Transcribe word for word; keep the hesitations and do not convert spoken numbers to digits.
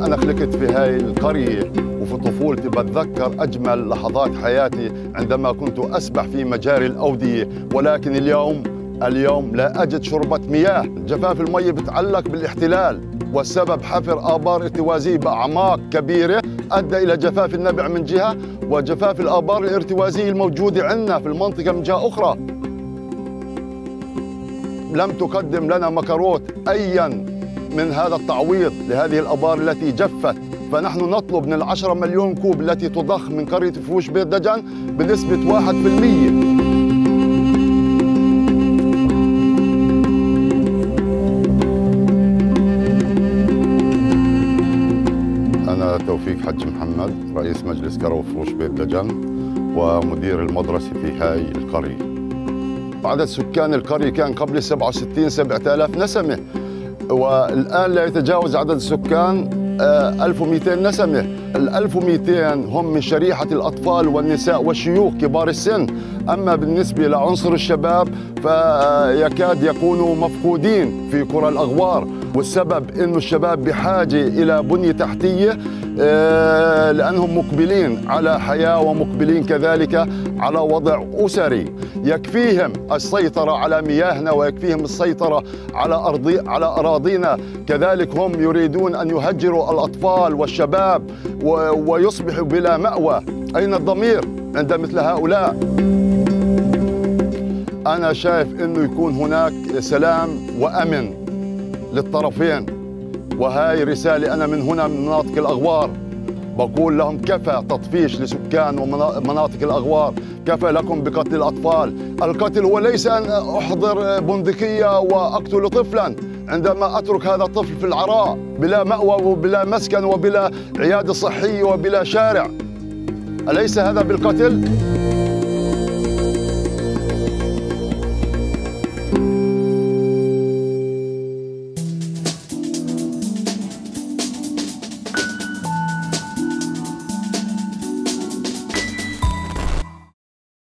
أنا خلقت في هاي القرية، وفي طفولتي بتذكر أجمل لحظات حياتي عندما كنت أسبح في مجاري الأودية، ولكن اليوم اليوم لا أجد شربة مياه. جفاف المي بتعلق بالاحتلال، والسبب حفر آبار ارتوازية بأعماق كبيرة أدى إلى جفاف النبع من جهة، وجفاف الآبار الارتوازية الموجودة عندنا في المنطقة من جهة أخرى. لم تقدم لنا مكروت أياً من هذا التعويض لهذه الآبار التي جفت، فنحن نطلب من العشرة مليون كوب التي تضخ من قرية بوروش بيت دجن بنسبة واحد بالمئة. أنا توفيق حج محمد، رئيس مجلس قرى بوروش بيت دجن ومدير المدرسة في هاي القرية. عدد سكان القرية كان قبل سبعة وستين سبعة آلاف نسمة، والآن لا يتجاوز عدد السكان ألف ومئتين نسمة. ال ألف ومئتين هم من شريحة الأطفال والنساء والشيوخ كبار السن، أما بالنسبة لعنصر الشباب فيكاد يكونوا مفقودين في قرى الأغوار، والسبب إنه الشباب بحاجة إلى بنية تحتية لأنهم مقبلين على حياة ومقبلين كذلك على وضع أسري يكفيهم السيطرة على مياهنا ويكفيهم السيطرة على أرضي على أراضينا. كذلك هم يريدون أن يهجروا الأطفال والشباب ويصبحوا بلا مأوى. أين الضمير عند مثل هؤلاء؟ أنا شايف أنه يكون هناك سلام وأمن للطرفين، وهاي رسالة أنا من هنا من مناطق الأغوار بقول لهم كفى تطفيش لسكان ومناطق الأغوار، كفى لكم بقتل الأطفال. القتل هو ليس أن أحضر بندقية وأقتل طفلاً عندما أترك هذا الطفل في العراء بلا مأوى وبلا مسكن وبلا عيادة صحية وبلا شارع. أليس هذا بالقتل؟